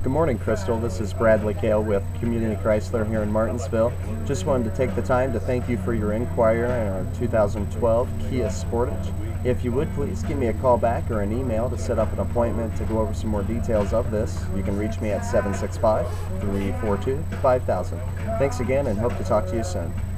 Good morning, Crystal. This is Brad Kale with Community Chrysler here in Martinsville. Just wanted to take the time to thank you for your inquiry on our 2012 Kia Sportage. If you would, please give me a call back or an email to set up an appointment to go over some more details of this. You can reach me at 765-342-5000. Thanks again and hope to talk to you soon.